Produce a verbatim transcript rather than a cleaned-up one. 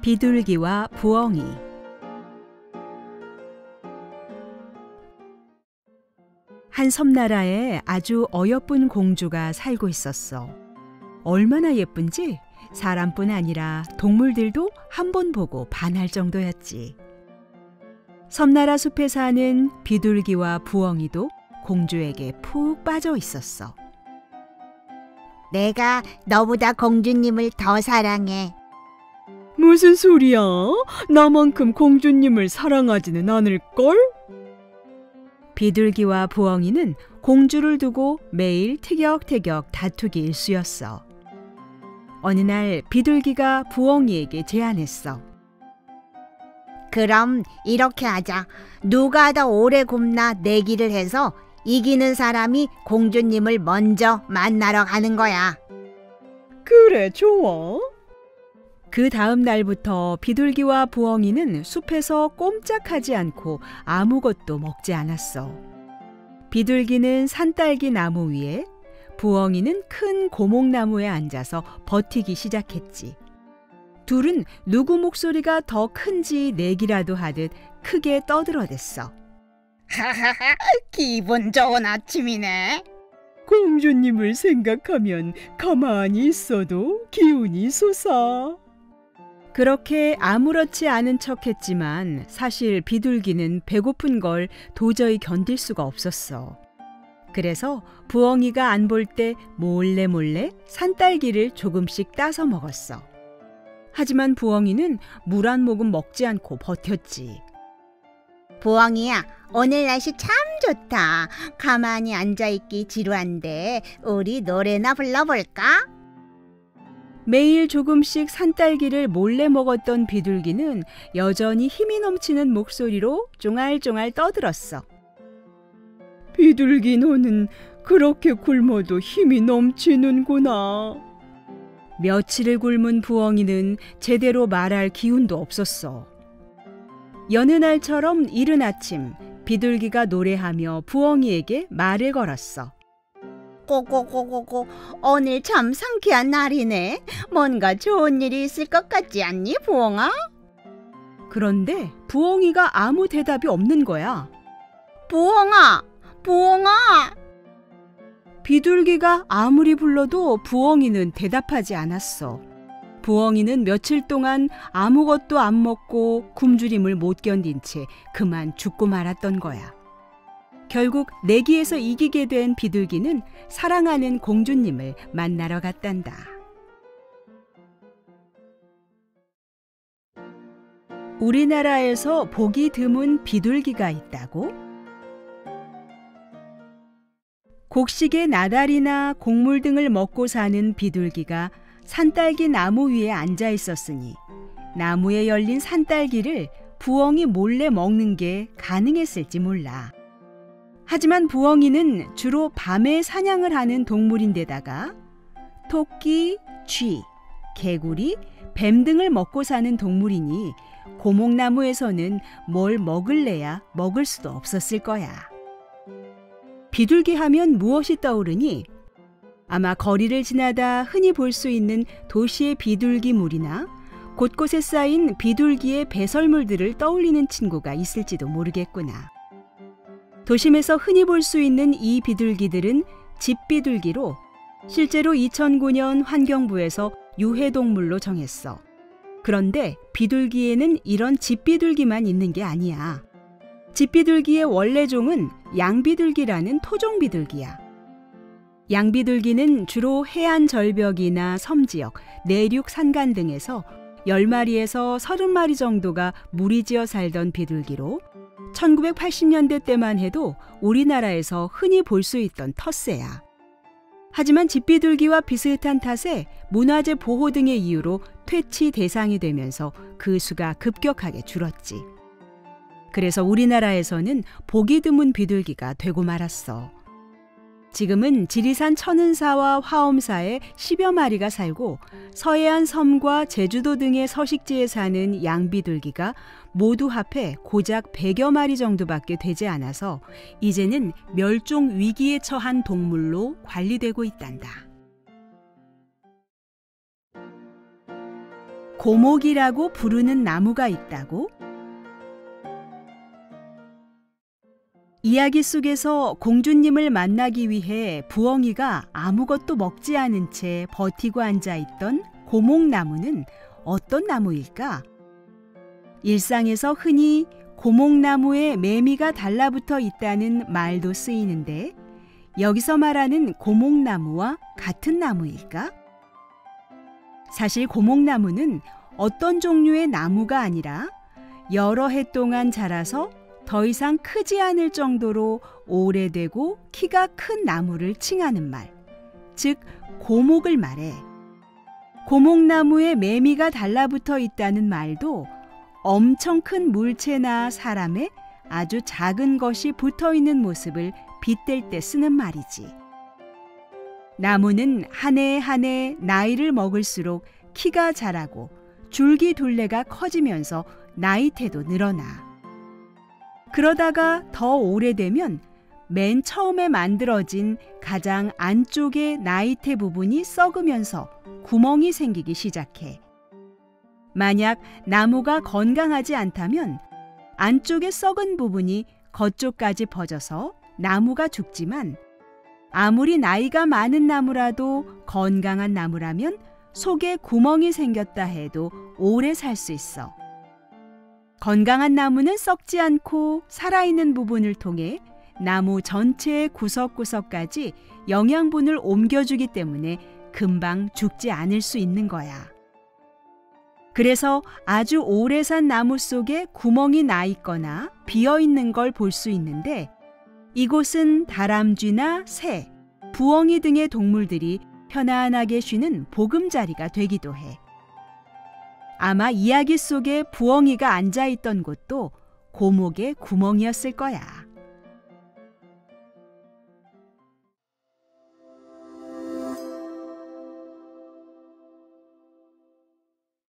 비둘기와 부엉이. 한 섬나라에 아주 어여쁜 공주가 살고 있었어. 얼마나 예쁜지 사람뿐 아니라 동물들도 한 번 보고 반할 정도였지. 섬나라 숲에 사는 비둘기와 부엉이도 공주에게 푹 빠져 있었어. 내가 너보다 공주님을 더 사랑해. 무슨 소리야? 나만큼 공주님을 사랑하지는 않을걸? 비둘기와 부엉이는 공주를 두고 매일 티격태격 다투기 일쑤였어. 어느 날 비둘기가 부엉이에게 제안했어. 그럼 이렇게 하자. 누가 더 오래 굽나 내기를 해서 이기는 사람이 공주님을 먼저 만나러 가는 거야. 그래, 좋아. 그 다음 날부터 비둘기와 부엉이는 숲에서 꼼짝하지 않고 아무것도 먹지 않았어. 비둘기는 산딸기 나무 위에, 부엉이는 큰 고목나무에 앉아서 버티기 시작했지. 둘은 누구 목소리가 더 큰지 내기라도 하듯 크게 떠들어댔어. 하하하, 기분 좋은 아침이네. 공주님을 생각하면 가만히 있어도 기운이 솟아. 그렇게 아무렇지 않은 척했지만 사실 비둘기는 배고픈 걸 도저히 견딜 수가 없었어. 그래서 부엉이가 안 볼 때 몰래 몰래 산딸기를 조금씩 따서 먹었어. 하지만 부엉이는 물 한 모금 먹지 않고 버텼지. 부엉이야, 오늘 날씨 참 좋다. 가만히 앉아있기 지루한데 우리 노래나 불러볼까? 매일 조금씩 산딸기를 몰래 먹었던 비둘기는 여전히 힘이 넘치는 목소리로 쫑알쫑알 떠들었어. 비둘기 너는 그렇게 굶어도 힘이 넘치는구나. 며칠을 굶은 부엉이는 제대로 말할 기운도 없었어. 여느 날처럼 이른 아침 비둘기가 노래하며 부엉이에게 말을 걸었어. 꼬꼬꼬꼬꼬, 오늘 참 상쾌한 날이네. 뭔가 좋은 일이 있을 것 같지 않니, 부엉아? 그런데 부엉이가 아무 대답이 없는 거야. 부엉아, 부엉아. 비둘기가 아무리 불러도 부엉이는 대답하지 않았어. 부엉이는 며칠 동안 아무것도 안 먹고 굶주림을 못 견딘 채 그만 죽고 말았던 거야. 결국 내기에서 이기게 된 비둘기는 사랑하는 공주님을 만나러 갔단다. 우리나라에서 보기 드문 비둘기가 있다고? 곡식의 나달이나 곡물 등을 먹고 사는 비둘기가 산딸기 나무 위에 앉아 있었으니 나무에 열린 산딸기를 부엉이 몰래 먹는 게 가능했을지 몰라. 하지만 부엉이는 주로 밤에 사냥을 하는 동물인데다가 토끼, 쥐, 개구리, 뱀 등을 먹고 사는 동물이니 고목나무에서는 뭘 먹을래야 먹을 수도 없었을 거야. 비둘기 하면 무엇이 떠오르니? 아마 거리를 지나다 흔히 볼 수 있는 도시의 비둘기물이나 곳곳에 쌓인 비둘기의 배설물들을 떠올리는 친구가 있을지도 모르겠구나. 도심에서 흔히 볼 수 있는 이 비둘기들은 집비둘기로 실제로 이천구 년 환경부에서 유해동물로 정했어. 그런데 비둘기에는 이런 집비둘기만 있는 게 아니야. 집비둘기의 원래 종은 양비둘기라는 토종비둘기야. 양비둘기는 주로 해안 절벽이나 섬지역, 내륙 산간 등에서 열 마리에서 서른 마리 정도가 무리지어 살던 비둘기로 천구백팔십 년대 때만 해도 우리나라에서 흔히 볼 수 있던 텃새야. 하지만 집비둘기와 비슷한 탓에 문화재 보호 등의 이유로 퇴치 대상이 되면서 그 수가 급격하게 줄었지. 그래서 우리나라에서는 보기 드문 비둘기가 되고 말았어. 지금은 지리산 천은사와 화엄사에 십여 마리가 살고 서해안 섬과 제주도 등의 서식지에 사는 양비둘기가 모두 합해 고작 백여 마리 정도밖에 되지 않아서 이제는 멸종 위기에 처한 동물로 관리되고 있단다. 고목이라고 부르는 나무가 있다고? 이야기 속에서 공주님을 만나기 위해 부엉이가 아무것도 먹지 않은 채 버티고 앉아있던 고목나무는 어떤 나무일까? 일상에서 흔히 고목나무에 매미가 달라붙어 있다는 말도 쓰이는데 여기서 말하는 고목나무와 같은 나무일까? 사실 고목나무는 어떤 종류의 나무가 아니라 여러 해 동안 자라서 더 이상 크지 않을 정도로 오래되고 키가 큰 나무를 칭하는 말, 즉 고목을 말해. 고목나무에 매미가 달라붙어 있다는 말도 엄청 큰 물체나 사람의 아주 작은 것이 붙어 있는 모습을 빗댈 때 쓰는 말이지. 나무는 한 해 한 해 나이를 먹을수록 키가 자라고 줄기 둘레가 커지면서 나이테도 늘어나. 그러다가 더 오래되면 맨 처음에 만들어진 가장 안쪽의 나이테 부분이 썩으면서 구멍이 생기기 시작해. 만약 나무가 건강하지 않다면 안쪽의 썩은 부분이 겉쪽까지 퍼져서 나무가 죽지만 아무리 나이가 많은 나무라도 건강한 나무라면 속에 구멍이 생겼다 해도 오래 살 수 있어. 건강한 나무는 썩지 않고 살아있는 부분을 통해 나무 전체의 구석구석까지 영양분을 옮겨주기 때문에 금방 죽지 않을 수 있는 거야. 그래서 아주 오래 산 나무 속에 구멍이 나 있거나 비어 있는 걸 볼 수 있는데 이곳은 다람쥐나 새, 부엉이 등의 동물들이 편안하게 쉬는 보금자리가 되기도 해. 아마 이야기 속에 부엉이가 앉아있던 곳도 고목의 구멍이었을 거야.